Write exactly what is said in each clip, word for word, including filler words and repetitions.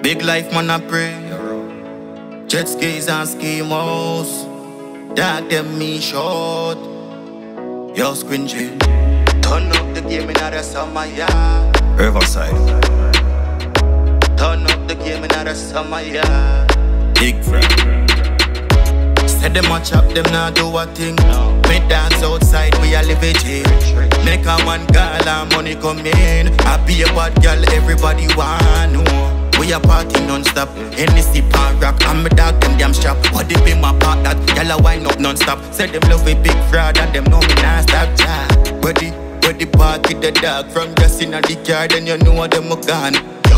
Big life man I pray. Jet skis and ski mouse. Dark them me short. Yo squingy. Turn up the game in the summer, yeah. Riverside. Turn up the game in the summer, yeah. Big friend. Said them a chop, them not do a thing. Me dance outside, we a live it here. Make a one girl and money come in. I be a bad girl, everybody want know. We a party non-stop, Hennessy pan rock. And me dog them damn strap. What they be my part that y'all a wind up non-stop. Said them love a big fraud and them know me non-stop job. Ready, ready party the dog from just in the car, then you know what them a gone.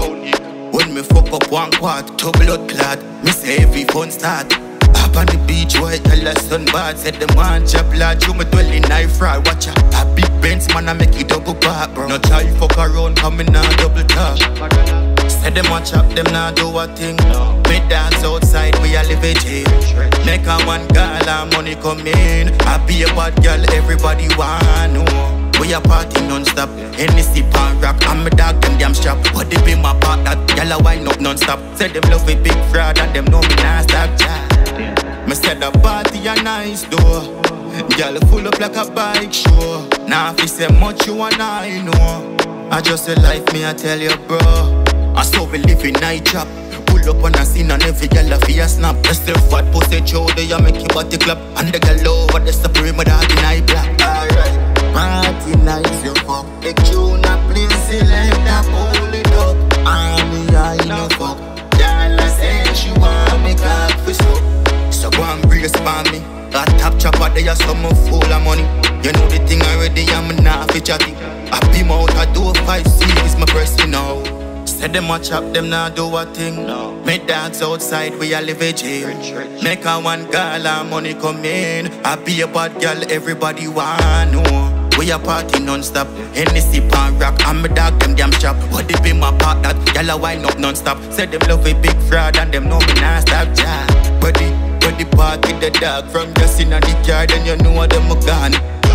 When me fuck up one quart, two blood clot, me say every fun start. Up on the beach, white tell us sun bad. Said them want chop lad, you me dwelling knife fraud. Watch ya, a big Benz man I make it double back, bro. No try fuck around, coming now double top. Said them a chop, them not do a thing. Me dance outside, we a live it here. Make a one girl and money come in. I be a bad girl, everybody want know. We a party non-stop, Hennessy pan rock. And me dog them damn strap. What they be my part that y'all a wind up non-stop. Said them love a big fraud and them know me not stop job. Me said the party a nice door. Girl full up like a bike show. Now if you say much you and I know. I just say life me I tell you bro. I saw we live in night job. Pull up on a scene and every girl a fee a snap. That's the fat pussy show they a make your body clap. And the girl over the supreme with all the night black. Alright, party nice you fuck. The tune a play select a pull it up. And me I no fuck. Girl a say she want me cock for so. So go and brace for me. A top chopper they a summer full of money. You know the thing already I'm not fi chatty. I be my out I do five series my person now. Said them a chop, them not do a thing. No. Me dogs outside, we a live it here. Make a one girl and money come in. I be a bad girl, everybody want know. We a party non-stop, Hennessy pan rock. And me dog them damn strap. What they be my part that y'all a wind up non-stop. Said them love a big fraud and them know me not stop job. Ready, ready party the dog from just in the car, then you know what them a gone.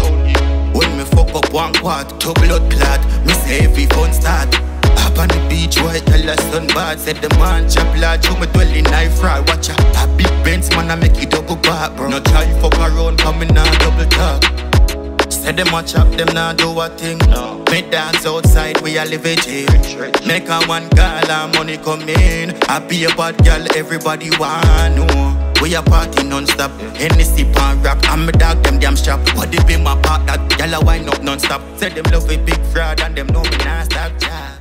When me fuck up one quart, two blood clot, me say every fun start. Up on the beach, white tell us sun bad. Said the man chop lad, you me dwelling knife fraud. Watch ya, a big Benz man I make it double back, bro. No try fuck around, coming now double talk. Said them a chop, them not do a thing. No. Me dance outside, we a live it here. Make a one girl and money come in. I be a bad girl, everybody want know. We a party non-stop, Hennessy pan rock. And me dog them damn strap. What they be my part that y'all a wind up non-stop. Said them love a big fraud and them know me not stop job.